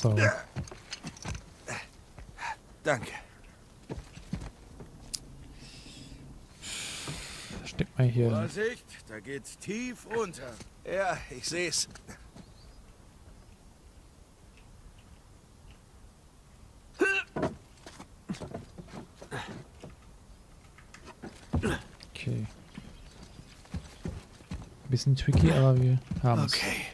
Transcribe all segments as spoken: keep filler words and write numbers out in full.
So. Danke. Steck mal hier. Vorsicht, da geht's tief runter. Ja, ich seh's. Okay. Bisschen tricky, aber wir haben es. Okay.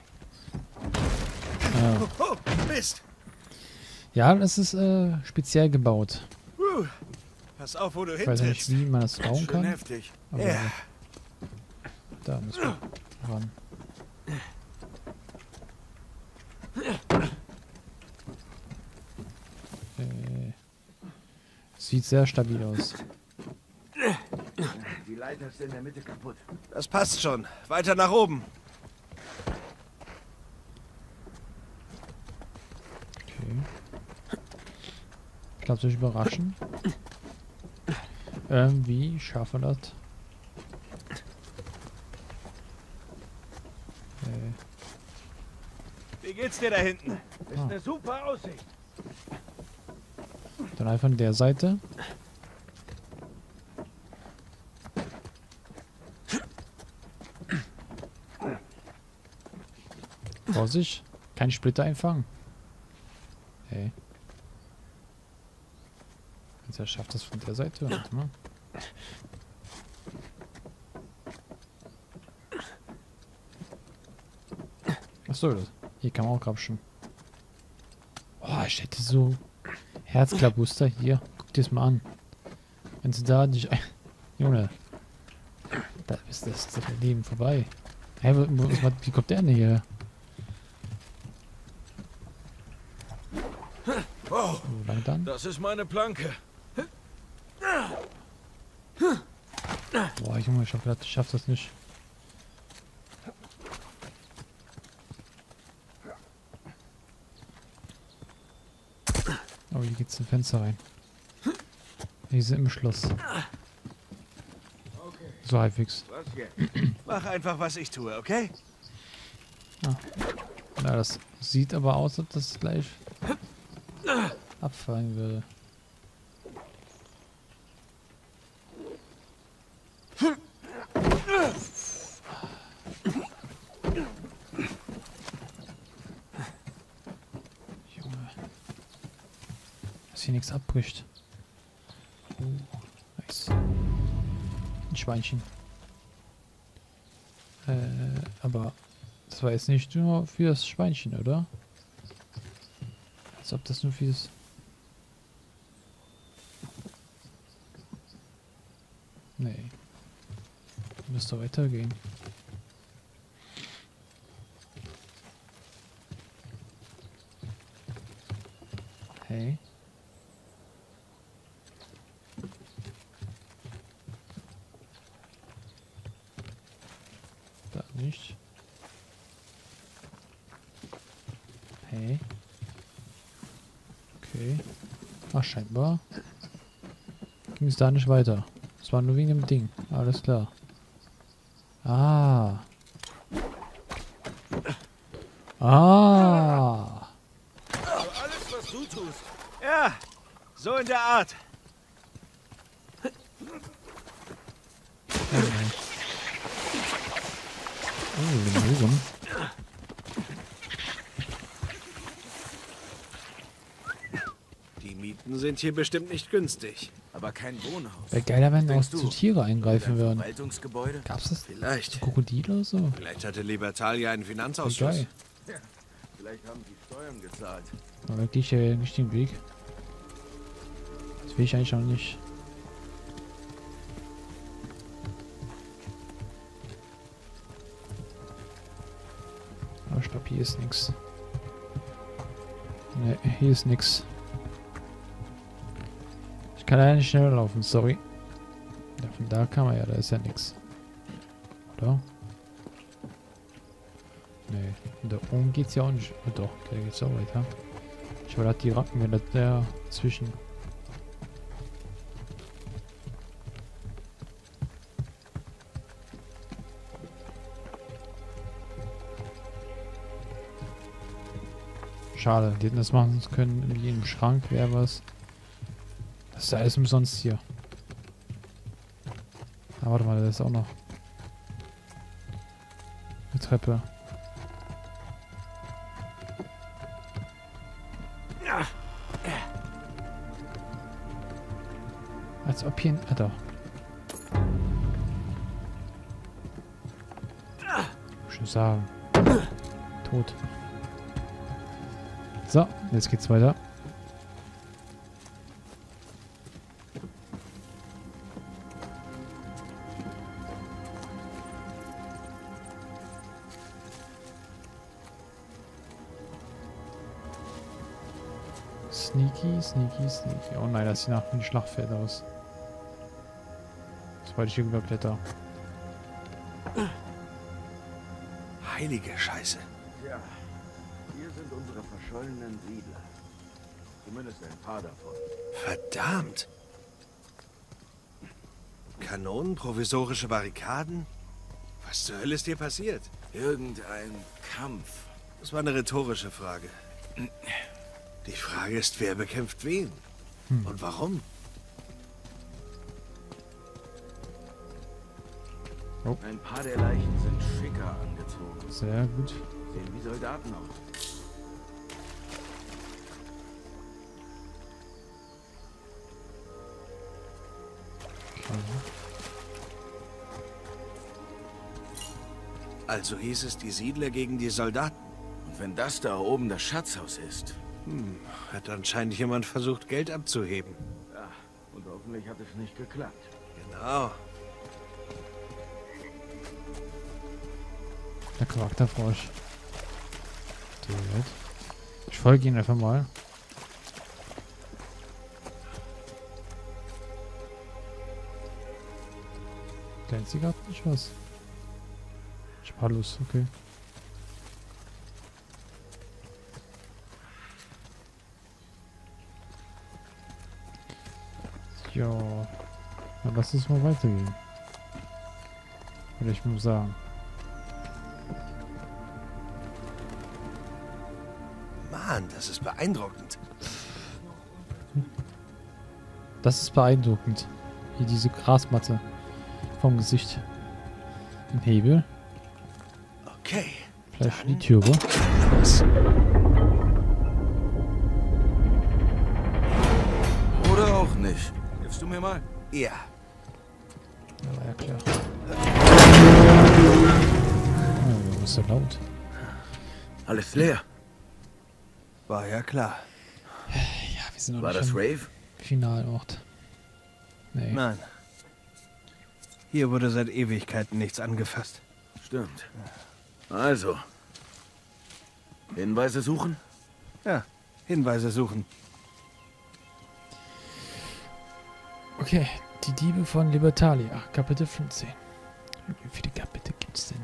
Ja. Oh, Mist. Ja, das ist äh, speziell gebaut. Uh, pass auf, wo du Ich weiß nicht, hintrittst. wie man das bauen Schön kann. heftig. Aber Ja. da müssen wir ran. Äh, sieht sehr stabil aus. Die Leiter ist in der Mitte kaputt. Das passt schon. Weiter nach oben. Okay. Ich glaube, das ist überraschend. Ähm, wie schaffen wir das? Äh, Wie geht's dir da hinten? Ist eine super Aussicht. dann einfach an der Seite. Vorsicht, kein Splitter einfangen. Hey. Jetzt er schafft das von der Seite. Warte mal. Achso, das. Hier kann man auch grapschen. Oh, ich hätte so Herzklabuster hier. Guck dir das mal an. Wenn sie da nicht. Junge. Da ist das, das Leben vorbei. Hey, wo, wo, was, wie kommt der denn hier? Wow, Wo lang dann? das ist meine Planke. Boah, Junge, ich hab gedacht, ich schaff das nicht. Oh, hier geht's in Fenster rein. Die sind im Schloss. So halbwegs. Was jetzt? Mach einfach, was ich tue, okay? Na, das sieht aber aus, als ob das gleich abfallen würde. Junge. Dass hier nichts abbricht. Oh, nice. Ein Schweinchen. Äh, aber das war jetzt nicht nur für das Schweinchen, oder? Als ob das nur für das... Nee. Müsste weitergehen. Hey. Da nicht. Hey. Okay. Ach, scheinbar ging es da nicht weiter. Es war nur wegen dem Ding. Alles klar. Ah. Ah. Alles, was du tust. Ja, so in der Art. Oh, Lemurren. Die Mieten sind hier bestimmt nicht günstig. Aber kein Wohnhaus. Wäre geiler, wenn auch Denkst so du? Tiere eingreifen Ein würden. Verwaltungsgebäude? Gab's das? Vielleicht. Krokodile oder so? Vielleicht hatte Libertalia einen Wie Finanzausschuss. geil. Vielleicht haben die Steuern gezahlt. Aber wirklich äh, nicht den Weg. Das will ich eigentlich auch nicht. Aber ich glaube, hier ist nichts. Ne, hier ist nichts. Ich kann leider nicht schneller laufen, sorry. Ja, von da kann man ja, da ist ja nichts. Oder? Nee, und da oben geht's ja auch nicht. Oh doch, da geht's auch weiter. Ich war die Racken mir da zwischen. Schade, die hätten das machen können, irgendwie im Schrank wäre was. Das ist ja alles umsonst hier. Ah, warte mal, das ist auch noch eine Treppe. Als ob hier ein... Ah, da. Schon sagen. Tot. So, jetzt geht's weiter. Sneaky, sneaky, sneaky. Oh nein, das sieht nach einem Schlachtfeld aus. Sobald ich hier überblätter. Heilige Scheiße. Tja, hier sind unsere verschollenen Siedler. Zumindest ein paar davon. Verdammt. Kanonen, provisorische Barrikaden? Was zur Hölle ist dir passiert? Irgendein Kampf. Das war eine rhetorische Frage. Die Frage ist, wer bekämpft wen? Hm. Und warum? Oh. Ein paar der Leichen sind schicker angezogen. Sehr gut. Sehen wie Soldaten aus. Also hieß es die Siedler gegen die Soldaten. Und wenn das da oben das Schatzhaus ist. Hm, hat anscheinend jemand versucht, Geld abzuheben. Ja, und hoffentlich hat es nicht geklappt. Genau. Der Charakterfrosch. Ich folge ihn einfach mal. Glänzt sie gerade nicht was? Spalus, okay. Ja. Dann lass uns mal weitergehen. Würde ich mal sagen. Mann, das ist beeindruckend. Das ist beeindruckend. Hier diese Grasmatte vom Gesicht. Ein Hebel. Okay. Vielleicht die Türe. Was? Oder auch nicht. Hilfst du mir mal? Ja. Ja, war ja klar. Oh, was ist so laut? Alles leer. War ja klar. Ja, wir sind noch War nicht das am Rave? Finalort. Nee. Nein. Hier wurde seit Ewigkeiten nichts angefasst. Stimmt. Also. Hinweise suchen? Ja, Hinweise suchen. Okay, die Diebe von Libertalia, Kapitel fünfzehn. Wie viele Kapitel gibt's denn?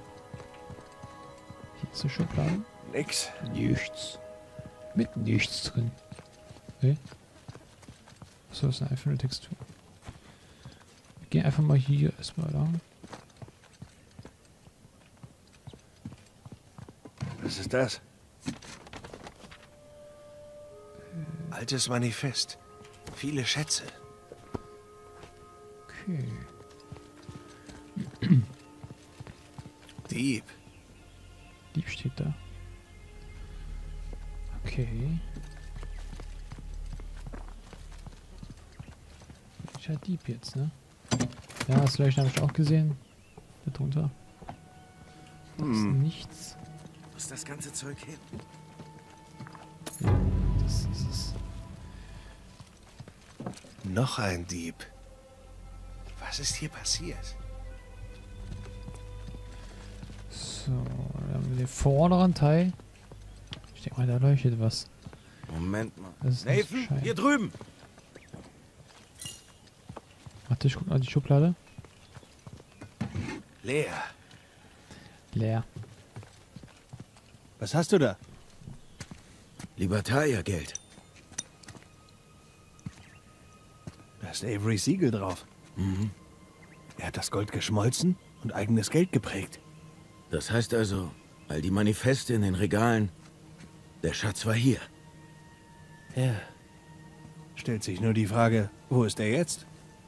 Hier ist eine Schublade. Nix. Nichts. Mit nichts drin. Okay. So, das ist eine einfache Textur. Wir gehen einfach mal hier erstmal lang. Was ist das? Altes Manifest. Viele Schätze. Okay. Dieb. Dieb steht da. Okay. Welcher Dieb jetzt, ne? Ja, das Leuchten habe ich auch gesehen. Da drunter. Da ist Hm. nichts. Wo ist das ganze Zeug hin? Ja, das ist es. Noch ein Dieb. Was ist hier passiert? So, dann haben wir den vorderen Teil. Ich denke mal, da leuchtet was. Moment mal. Das ist nicht Nathan, Schein. hier drüben! Warte, ich guck mal die Schublade. Leer. Leer. Was hast du da? Libertalia-Geld. Da ist Avery Siegel drauf. Mhm. Er hat das Gold geschmolzen und eigenes Geld geprägt. Das heißt also, all die Manifeste in den Regalen, Der Schatz war hier. Ja. Stellt sich nur die Frage, wo ist er jetzt?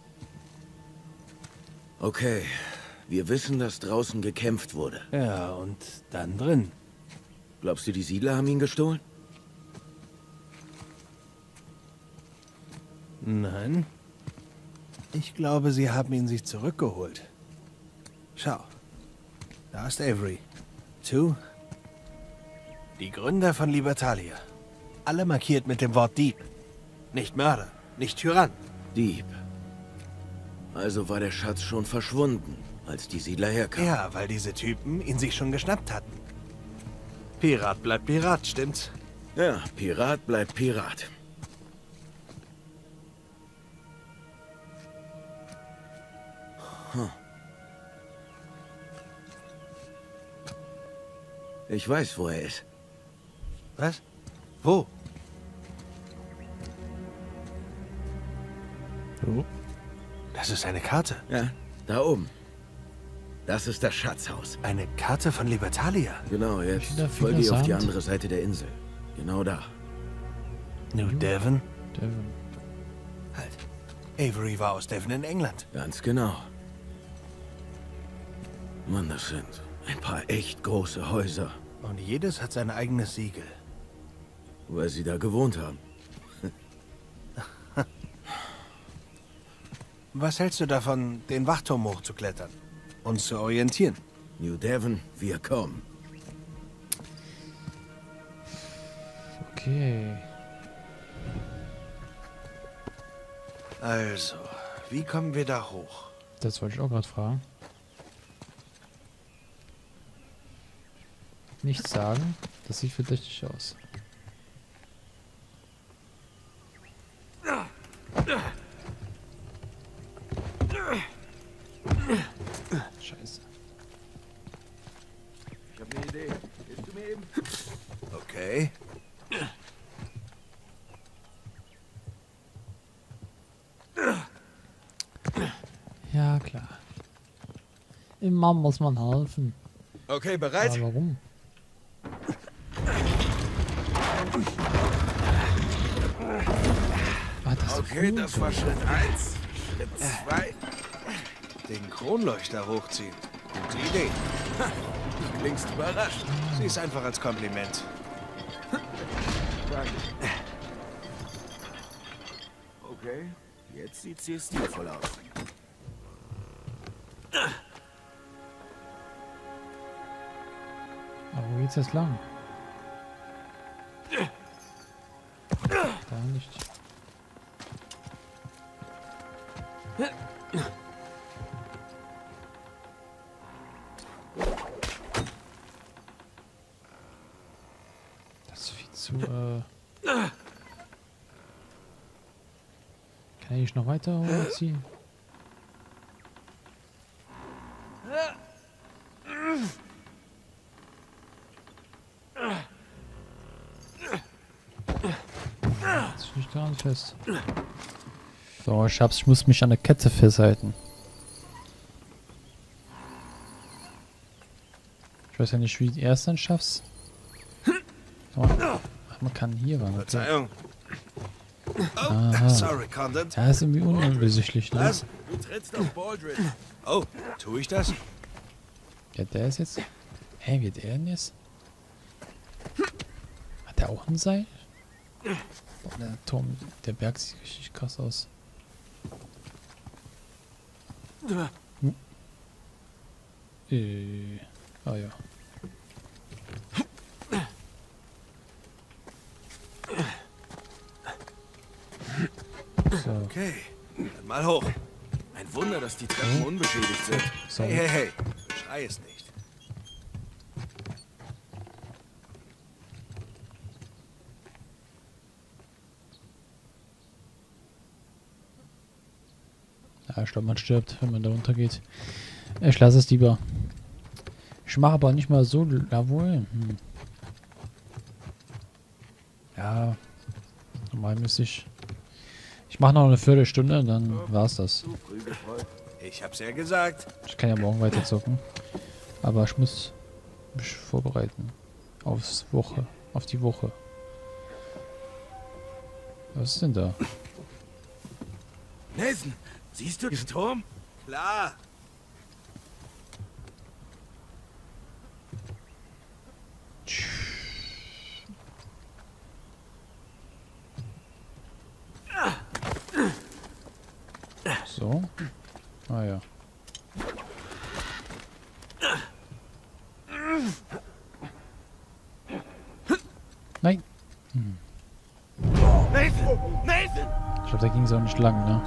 Okay, wir wissen, dass draußen gekämpft wurde. Ja, und dann drin. Glaubst du, die Siedler haben ihn gestohlen? Nein. Ich glaube, sie haben ihn sich zurückgeholt. Schau. Da ist Avery. Tu. Die Gründer von Libertalia. Alle markiert mit dem Wort Dieb. Nicht Mörder, nicht Tyrann. Dieb. Also war der Schatz schon verschwunden, als die Siedler herkamen. Ja, weil diese Typen ihn sich schon geschnappt hatten. Pirat bleibt Pirat, stimmt's? Ja, Pirat bleibt Pirat. Hm. Ich weiß, wo er ist. Was? Wo? So. Das ist eine Karte. Ja, da oben. Das ist das Schatzhaus. Eine Karte von Libertalia. Genau, jetzt Wieder folge viel ihr auf die Sand. andere Seite der Insel. Genau da. New Devon? Devon. Halt. Avery war aus Devon in England. Ganz genau. Mann, das sind ein paar echt große Häuser, Und jedes hat sein eigenes Siegel. weil sie da gewohnt haben. Was hältst du davon, den Wachturm hochzuklettern? Uns zu orientieren? New Devon, wir kommen. Okay. Also, wie kommen wir da hoch? Das wollte ich auch gerade fragen. Nichts sagen. Das sieht verdächtig aus. Scheiße. Ich habe eine Idee. Hilfst du mir eben? Okay. Ja, klar. Immer muss man helfen. Okay, bereit? Aber warum? Ah, das ist Okay, gut. das war Schritt eins. Schritt zwei. Den Kronleuchter hochziehen. Gute Idee. Du klingst überrascht. Sieh es einfach als Kompliment. Danke. Okay, jetzt sieht sie stilvoll aus. Aber wo geht's jetzt lang? Da nicht. Das ist viel zu, äh... Kann ich noch weiter hochziehen? Jetzt ist nicht daran fest. So, ich hab's, ich muss mich an der Kette festhalten. Ich weiß ja nicht, wie du erst dann schaffst. So. Ach, man kann hier ran. Okay. Verzeihung. Oh, Aha. sorry, Condent. Ja, ist irgendwie unübersichtlich, ne? Was? Du trittst auf Baldrick. Oh, tue ich das? Ja, der ist jetzt... Hä, wie der denn jetzt? Hat der auch ein Seil? Boah, der Turm, der Berg sieht richtig krass aus. Hm. Äh, ah ja. So, Okay, dann mal hoch. Ein Wunder, dass die Treppen unbeschädigt sind. so. Hey, hey, hey. Schrei es nicht. Ja, ich glaube, man stirbt, wenn man da runtergeht. Ich lasse es lieber. Ich mache aber nicht mal so... Jawohl. Hm. Ja. Normal müsste ich... Ich mache noch eine Viertelstunde, dann war's das. Du früh gefreut. Ich hab's ja gesagt. Ich kann ja morgen weiter zocken. Aber ich muss mich vorbereiten. Aufs Woche. Auf die Woche. Was ist denn da? Nathan, siehst du diesen Turm? Klar. So. Ah ja. Nein. Hm. Nathan! Nathan! Ich glaube, da ging es auch nicht lang, ne?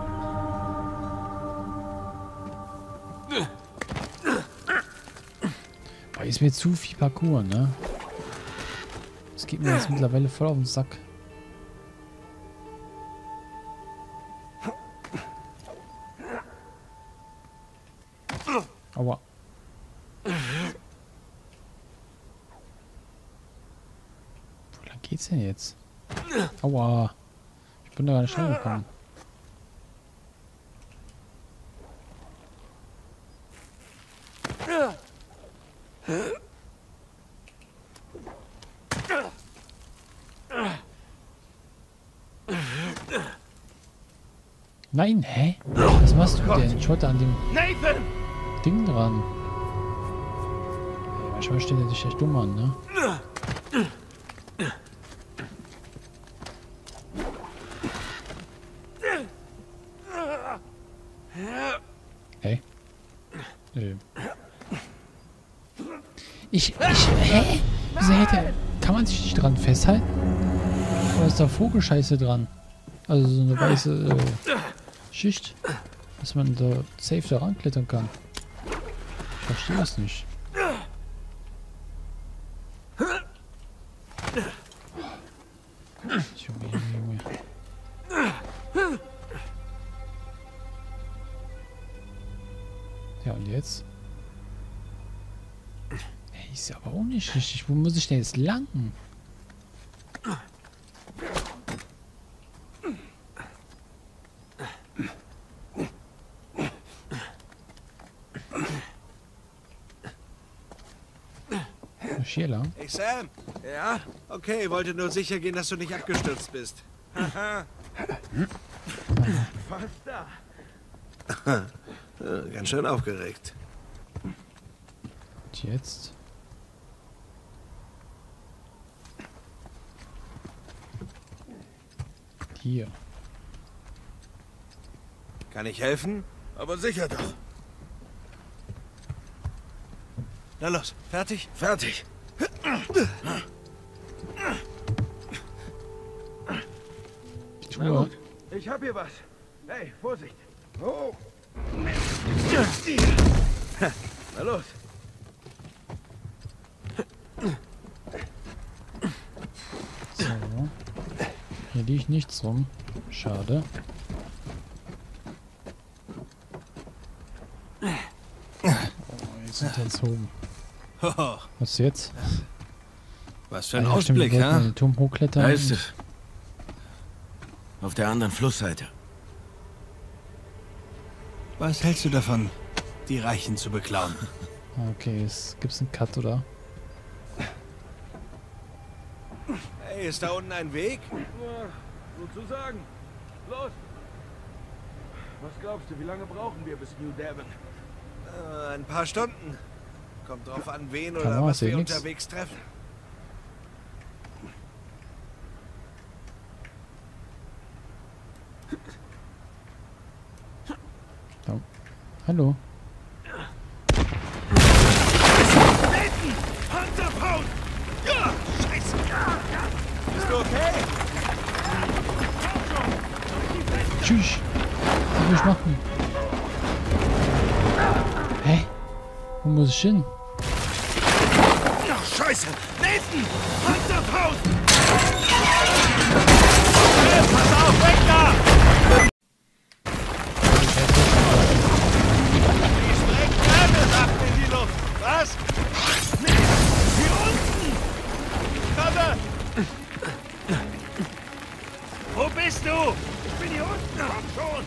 Boah, ist mir zu viel Parcours, ne? Das geht mir jetzt mittlerweile voll auf den Sack. Aua. Wo lang geht's denn jetzt? Aua. Ich bin da gar nicht reingekommen. Nein, hä? Was machst du denn? Ich wollte an dem Nathan! Ding dran. Ey, manchmal steht er dich echt dumm an, ne? Hey. Nö. Ich, ich, hä? Wieso hätte er, kann man sich nicht dran festhalten? Oder ist da Vogelscheiße dran? Also so eine weiße äh, Schicht, dass man da safe da ranklettern kann. Ich verstehe das nicht. Junge, Junge, Junge. Ja, und jetzt? Hey, ist ja aber auch nicht richtig. Wo muss ich denn jetzt lang? Hier lang? Hey Sam. Ja? Okay, wollte nur sicher gehen, dass du nicht abgestürzt bist. Haha. Fast da. Ja, ganz schön aufgeregt. Und jetzt? Hier. Kann ich helfen? Aber sicher doch. Na los, fertig? Fertig. Ich Na tue. gut, ich hab hier was. Hey, Vorsicht. Oh. Na los. So. Hier liegt nichts rum. Schade. Oh, jetzt sind wir jetzt oben. Hoho, Was ist jetzt? was für ein Ah ja, stimmt, wir Ausblick, wollten ha? den Turm hochklettern. Da ist es. Auf der anderen Flussseite. Was hältst du davon, die Reichen zu beklauen? Okay, es gibt's einen Cut, oder? Hey, ist da unten ein Weg? Sozusagen. Los. Was glaubst du, wie lange brauchen wir bis New Devon? Äh, ein paar Stunden. Kommt drauf an, wen Kann oder man, was sehe wir nix. unterwegs treffen. Oh. Hallo. Panzerfaust! Ja, scheiße! Bist du okay? Tschüss. Was will ich machen? Hä? Wo muss ich hin? Ach, scheiße! Nathan! Panzerfaust! Hey, pass auf, weg da! Die sprengt Wärmesachen in die Luft. Was? Hier unten! Komm! Wo bist du? Ich bin hier unten, komm schon!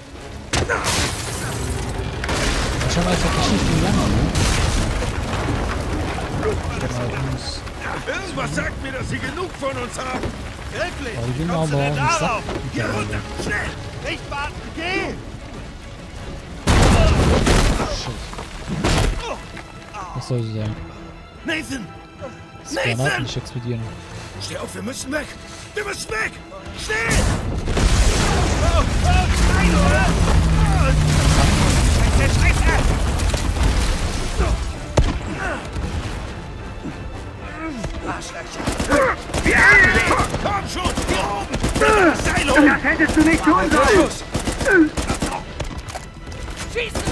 Ich habe einfach nicht wie lange, ne? Ich glaube, ich muss Irgendwas sagt mir, dass sie genug von uns haben. Wirklich? Oh, Junge, Kommst du aber denn nicht darauf? satt. Hier runter! Schnell! Nicht warten! Geh! Was soll sie sein? Nathan! Das Granaten Nathan! nicht explodieren. Steh auf, wir müssen weg! Wir müssen weg! Schnell! Oh, oh, nein, oder? Oh, Scheiße, Scheiße! Arschlöcher! Wir haben sie! Komm schon! Hier oben! Das Seil hoch! Das hättest du nicht tun sollen! Schießen!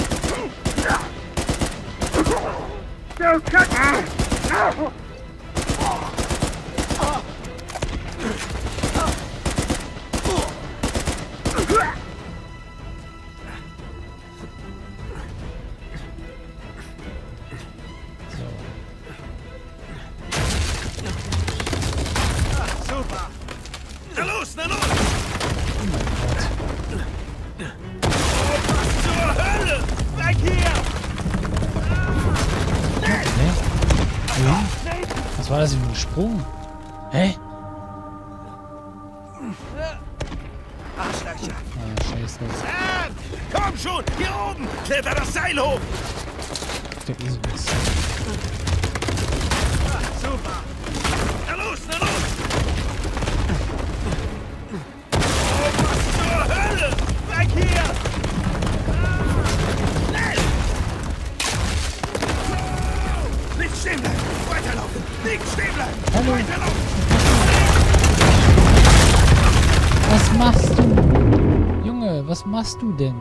Super! Na los, na los! Was zur Hölle? Weg hier! Was war das für ein Sprung? Hä? Arschlöcher! Ah, scheiße. Sam! Komm schon! Hier oben! Kletter das Seil hoch! Da ist nichts. Super! Na los, na los! Oh, was zur Hölle? Weg hier! Schnell! Nicht stehen bleiben! Weiterlaufen! Nicht stehen bleiben! Hallo. Weiterlaufen! Was machst du? Junge, was machst du denn?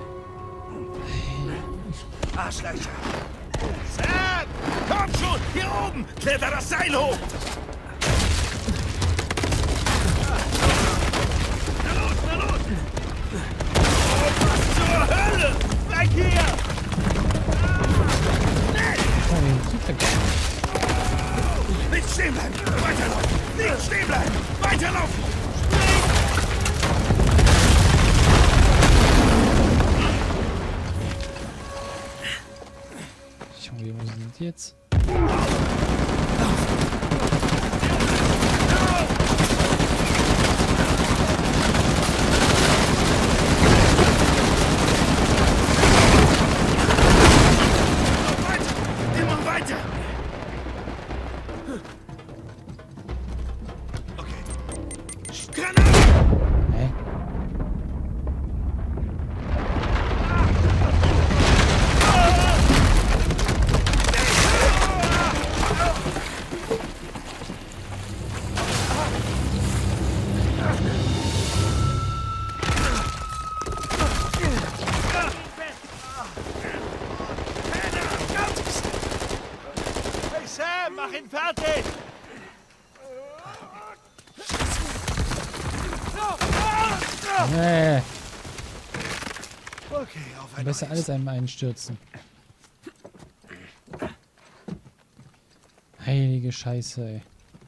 Arschlöcher! Sam! Komm schon! Hier oben! Kletter das Seil hoch! Na los, na los! Oh, was zur Hölle? Weg hier! Schnell! Oh, wie sieht der gar nicht. Nicht stehen bleiben! Weiterlaufen! Nicht stehen bleiben! Weiterlaufen! Junge, wo sind die jetzt? Weiter! Immer weiter! Okay. Granate! Hä? Hey Sam, mach ihn fertig! Nee. Okay, auf ein Besser neues. alles einmal einstürzen. Heilige Scheiße, ey.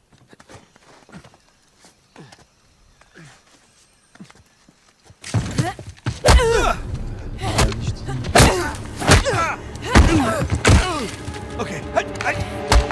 Ja, nicht die. Okay, halt, halt!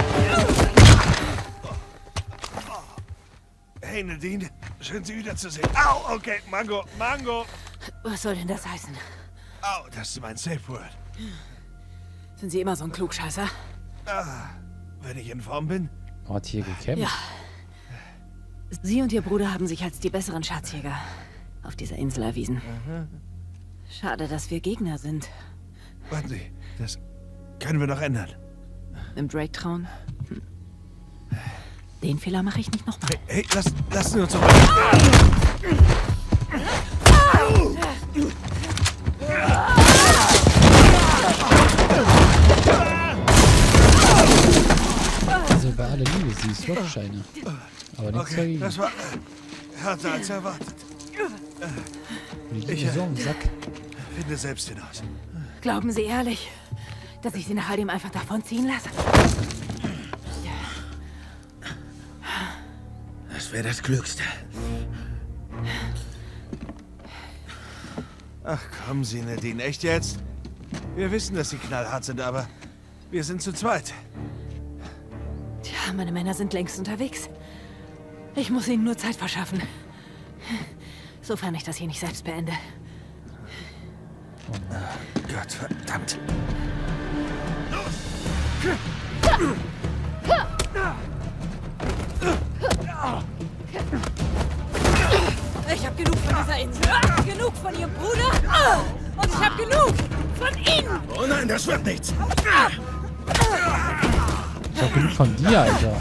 Hey Nadine, schön Sie wiederzusehen. Au, okay, Mango, Mango! Was soll denn das heißen? Au, das ist mein Safe Word. Sind Sie immer so ein Klugscheißer? Ah, wenn ich in Form bin? Hat hier gekämpft. Ja. Sie und Ihr Bruder haben sich als die besseren Schatzjäger auf dieser Insel erwiesen. Schade, dass wir Gegner sind. Warten Sie, das können wir noch ändern. Im Drake trauen? Hm. Den Fehler mache ich nicht nochmal. Hey, lass, lassen Sie uns doch... Also bei aller Liebe, sie ist Swap-Scheine. Aber nichts Okay, dagegen. das war äh, härter als erwartet. Die ich, liegen äh, so im Sack. Finde selbst hinaus. Glauben Sie ehrlich, dass ich Sie nach all dem einfach davonziehen lasse? Das wäre das Klügste. Ach, kommen Sie, Nadine. Echt jetzt? Wir wissen, dass Sie knallhart sind, aber wir sind zu zweit. Tja, Meine Männer sind längst unterwegs. Ich muss ihnen nur Zeit verschaffen. Sofern ich das hier nicht selbst beende. Gott verdammt. Ich hab genug von dieser Insel. Genug von ihrem Bruder. Und ich hab genug von ihnen. Oh nein, das wird nichts. Ich hab genug von dir, Alter.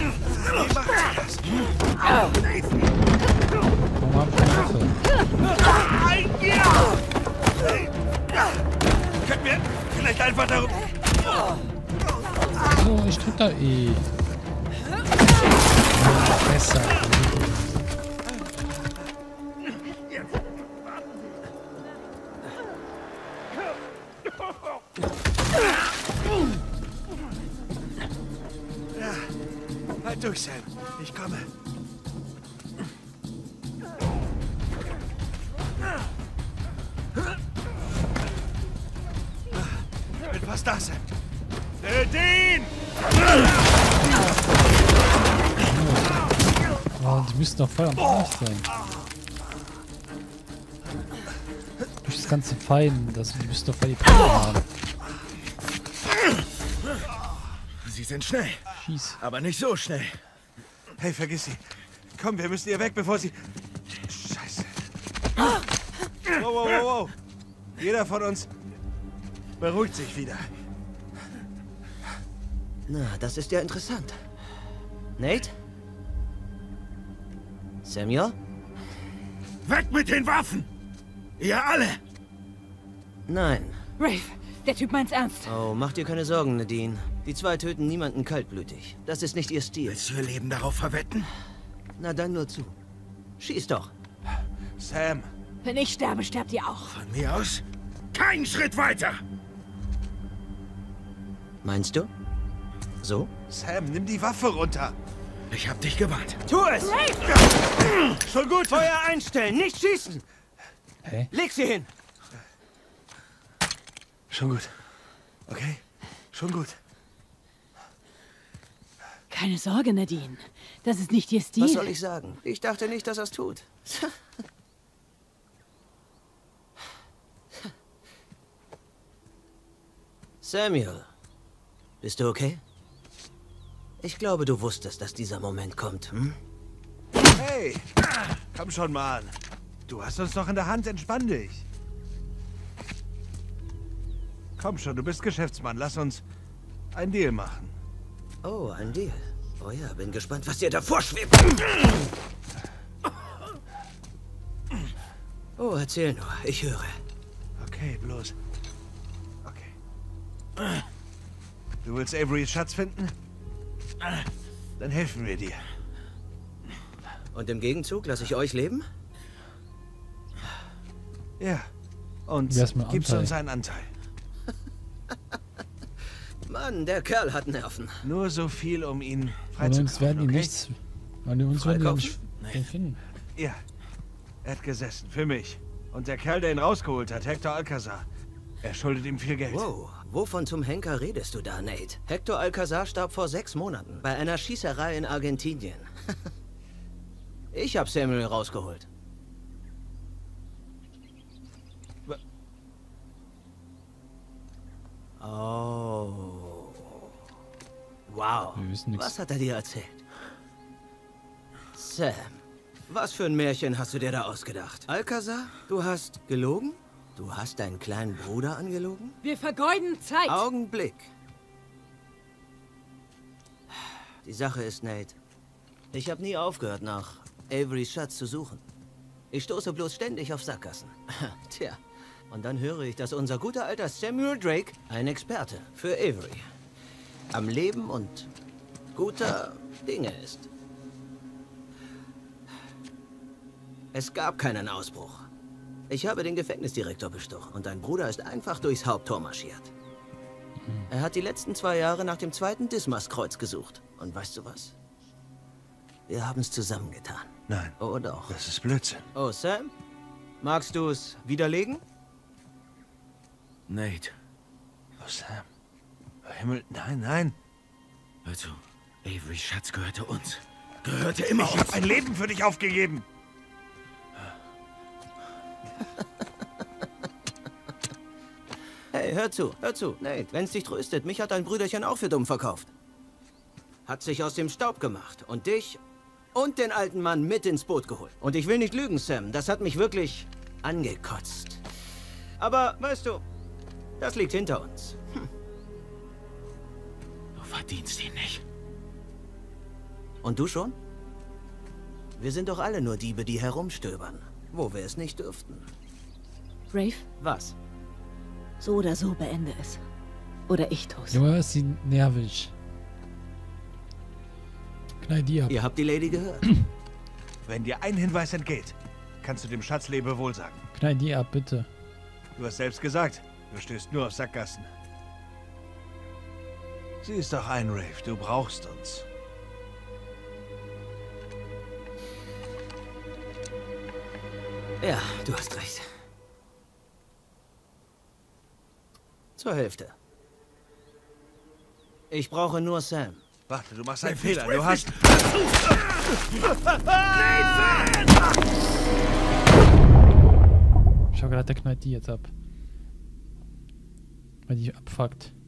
Warum hab ich keine Waffe? Können wir vielleicht einfach darum... So, ich drück da eh. Besser. Ja, halt durch, Sam. Ich komme. Mit was das, Sam? Den! Oh, die müssen doch voll am Arsch sein. Durch das ganze Pfeilen, das, die müssen doch voll die Pfeile haben. Sie sind schnell, Schieß. aber nicht so schnell. Hey, vergiss sie. Komm, wir müssen hier weg, bevor sie... Scheiße. Wow, wow, wow, wow. Jeder von uns beruhigt sich wieder. Na, das ist ja interessant. Nate? Samuel? Weg mit den Waffen! Ihr alle! Nein. Rafe, der Typ meint's ernst. Oh, mach dir keine Sorgen, Nadine. Die zwei töten niemanden kaltblütig. Das ist nicht ihr Stil. Willst du ihr Leben darauf verwetten? Na dann nur zu. Schieß doch. Sam. Wenn ich sterbe, sterbt ihr auch. Von mir aus keinen Schritt weiter! Meinst du? So? Sam, nimm die Waffe runter. Ich hab dich gewarnt. Tu es! Schon gut. Feuer einstellen, nicht schießen! Hä? Leg sie hin! Schon gut. Okay? Schon gut. Keine Sorge, Nadine. Das ist nicht ihr Stil. Was soll ich sagen? Ich dachte nicht, dass er es tut. Samuel, bist du okay? Ich glaube, du wusstest, dass dieser Moment kommt, hm? Hey, komm schon, Mann. Du hast uns noch in der Hand, entspann dich. Komm schon, du bist Geschäftsmann. Lass uns einen Deal machen. Oh, ein Deal. Oh ja, bin gespannt, was dir davor schwebt. Oh, erzähl nur, ich höre. Okay, bloß. Okay. Du willst Averys Schatz finden? Dann helfen wir dir. Und im Gegenzug lasse ich euch leben? Ja. Und Ja, ist mein gibst Anteil. uns einen Anteil. Mann, der Kerl hat Nerven. Nur so viel, um ihn Weil uns werden freizukaufen, die okay? nichts. Weil die uns werden die Freikaufen? nicht den finden. Ja. Er hat gesessen. Für mich. Und der Kerl, der ihn rausgeholt hat, Hector Alcazar. Er schuldet ihm viel Geld. Wow, wovon zum Henker redest du da, Nate? Hector Alcazar starb vor sechs Monaten bei einer Schießerei in Argentinien. Ich hab Samuel rausgeholt. Oh. Wow. Wir wissen nichts. Was hat er dir erzählt? Sam, was für ein Märchen hast du dir da ausgedacht? Alcazar, du hast gelogen? Du hast deinen kleinen Bruder angelogen? Wir vergeuden Zeit. Augenblick. Die Sache ist, Nate, ich habe nie aufgehört, nach Averys Schatz zu suchen. Ich stoße bloß ständig auf Sackgassen. Tja, und dann höre ich, dass unser guter alter Samuel Drake ein Experte für Avery am Leben und guter Dinge ist. Es gab keinen Ausbruch. Ich habe den Gefängnisdirektor bestochen und dein Bruder ist einfach durchs Haupttor marschiert. Er hat die letzten zwei Jahre nach dem zweiten Dismas-Kreuz gesucht. Und weißt du was? Wir haben es zusammengetan. Nein. Oh doch. Das ist Blödsinn. Oh, Sam? Magst du es widerlegen? Nate, Oh, Sam. Oh, Himmel, nein, nein. hör zu. Averys Schatz gehörte uns. Gehörte immer uns. Ich hab ein Leben für dich aufgegeben. Hey, hör zu, hör zu. Nate, wenn's dich tröstet, mich hat dein Brüderchen auch für dumm verkauft. Hat sich aus dem Staub gemacht und dich und den alten Mann mit ins Boot geholt. Und ich will nicht lügen, Sam, das hat mich wirklich angekotzt. Aber, weißt du, das liegt hinter uns. Hm. Du verdienst ihn nicht. Und du schon? Wir sind doch alle nur Diebe, die herumstöbern, wo wir es nicht dürften. Rafe, Was? so oder so beende es. Oder ich tu's. Junge, ist sie nervig. Knall die ab. Ihr habt die Lady gehört. Wenn dir ein Hinweis entgeht, kannst du dem Schatz Lebewohl sagen. Knall die ab, bitte. Du hast selbst gesagt, du stößt nur auf Sackgassen. Sieh es doch ein, Rafe, du brauchst uns. Ja, du hast recht. Zur Hälfte. Ich brauche nur Sam. Warte, du machst einen Fehler. Du hast... Ich hab gedacht, der knallt die jetzt ab. Weil die abfuckt.